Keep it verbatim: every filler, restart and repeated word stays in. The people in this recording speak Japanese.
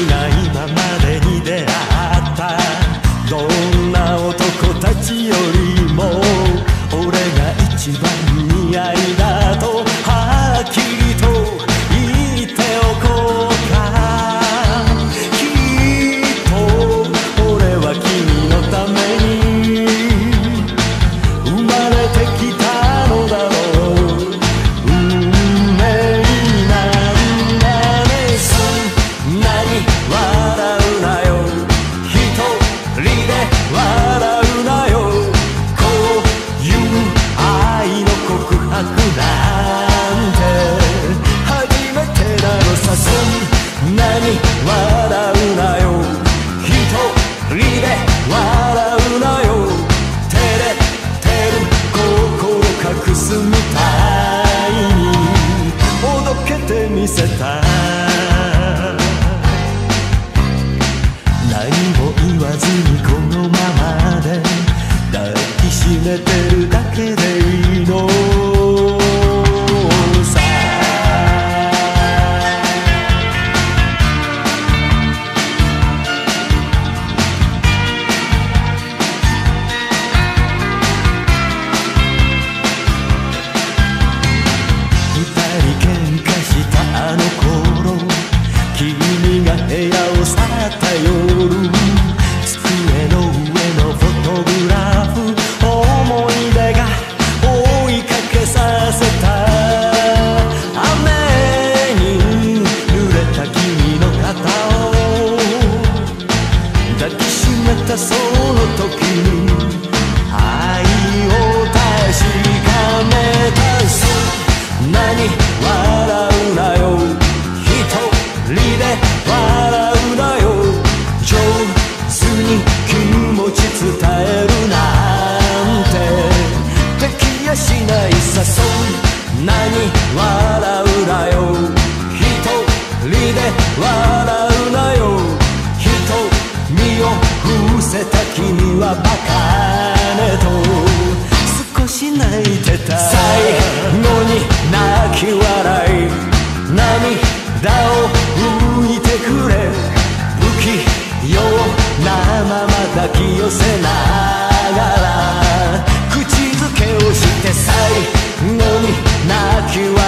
が今までに出会ったどんな男たちよりも俺が一番似合いだとはっきりと言っておこうか。きっと俺は君のために生まれてきたのだろう。運命なんだね。そんなに笑うなよ、一人で笑うなよ。こういう愛の告白なんて初めてなのさ。そんなに笑うなよ、一人で笑うなよ。照れてる心隠すみたいにおどけてみせた。何も言わずにこのままで抱きしめてるだけでいいのさ。二人喧嘩したあの頃、君が部屋を去った夜、机の上のフォトグラフ、思い出が追いかけさせた。雨に濡れた君の肩を抱きしめたその時に愛を確かめた。そんなに笑うなよ、一人で笑うなよ。上手に気持ち伝えるなんてできやしないさ。そんなに笑うなよ、一人で笑うなよ。瞳を伏せた君はバカねと少し泣いてた。最後に泣き笑い涙を拭いてくれ。不器用なまま抱き寄せながら口づけをして最後に泣き笑い